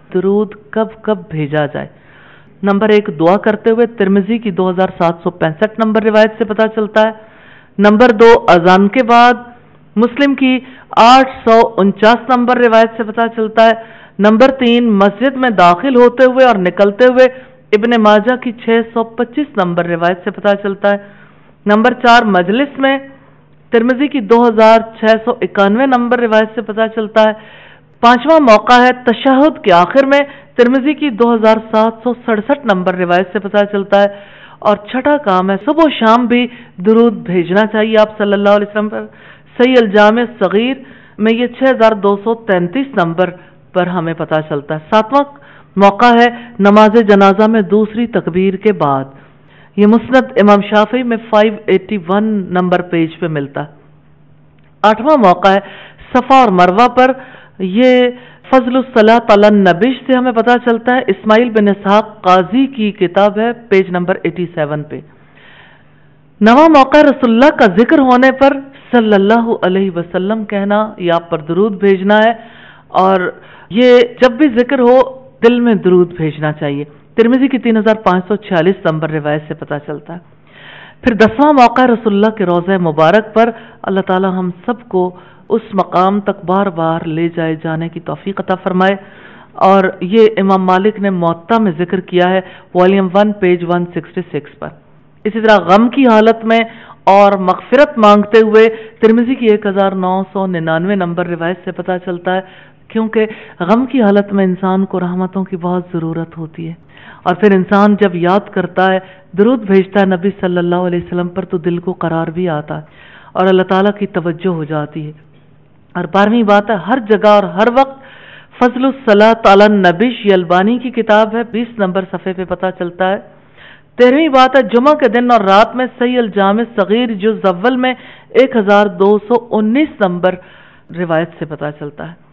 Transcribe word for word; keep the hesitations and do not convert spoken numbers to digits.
درود کب کب بھیجا جائے؟ نمبر ایک، دعا کرتے ہوئے، ترمذی کی دو ہزار سات سو پینسٹھ نمبر روایت سے پتہ چلتا ہے۔ نمبر دو، اذان کے بعد، مسلم کی آٹھ سو انچاس نمبر روایت سے پتہ چلتا ہے۔ نمبر تین، مسجد میں داخل ہوتے ہوئے اور نکلتے ہوئے، ابن ماجہ کی چھ سو پچیس نمبر روایت سے پتہ چلتا ہے۔ نمبر چار، مجلس میں، ترمذی کی دو ہزار چھ سو اکانوے نمبر روایت سے پتہ چلتا ہے۔ پانچواں موقع ہے تشہد کے آخر میں، ترمذی کی دو ہزار سات سو سڑسٹھ نمبر روایت سے پتہ چلتا ہے۔ اور چھٹا کام ہے صبح و شام بھی درود بھیجنا چاہیے آپ صلی اللہ علیہ وسلم پر۔ صحیح الجامع صغیر میں یہ چھ ہزار دو سو تینتیس نمبر پر ہمیں پتہ چلتا ہے۔ ساتواں موقع ہے نماز جنازہ میں دوسری تکبیر کے بعد، یہ مسند امام شافعی میں پانچ سو اکیاسی نمبر پیج پہ ملتا ہے۔ آٹھواں موقع ہے صفا اور مروہ پر، یہ فضل الصلاۃ علی النبی سے ہمیں پتہ چلتا ہے، اسماعیل بن اسحاق قاضی کی کتاب ہے پیج نمبر اٹھاسی پہ۔ نواں موقع رسول اللہ کا ذکر ہونے پر صلی اللہ علیہ وسلم کہنا یا آپ پر درود بھیجنا ہے، اور یہ جب بھی ذکر ہو دل میں درود بھیجنا چاہیے، ترمذی کی تین ہزار پانچ سو چھیالیس نمبر روایت سے پتہ چلتا ہے۔ پھر دسواں موقع رسول اللہ کے روضہ مبارک پر، اللہ تعالی ہم سب کو اس مقام تک بار بار لے جائے جانے کی توفیق عطا فرمائے، اور یہ امام مالک نے موطا میں ذکر کیا ہے والیوم ون پیج ایک سو چھیاسٹھ پر۔ اسی طرح غم کی حالت میں اور مغفرت مانگتے ہوئے، ترمذی کی ایک ہزار نو سو ننانوے نمبر روایت سے پتہ چلتا ہے، کیونکہ غم کی حالت میں انسان کو رحمتوں کی بہت ضرورت ہوتی ہے، اور پھر انسان جب یاد کرتا ہے، درود بھیجتا ہے نبی صلی اللہ علیہ وسلم پر، تو دل کو قرار بھی آتا ہے اور اللہ تعالیٰ کی توجہ ہو جاتی ہے۔ اور بارہویں بات ہے ہر جگہ اور ہر وقت فضل الصلاۃ علی النبی، یہ البانی کی کتاب ہے، بیس نمبر صفحے پہ پتہ چلتا ہے۔ تیرہویں بات ہے جمعہ کے دن اور رات میں صحیح الجامع صغیر جز اول میں ایک ہزار دو سو انیس نمبر روایت سے پتہ چلتا ہے۔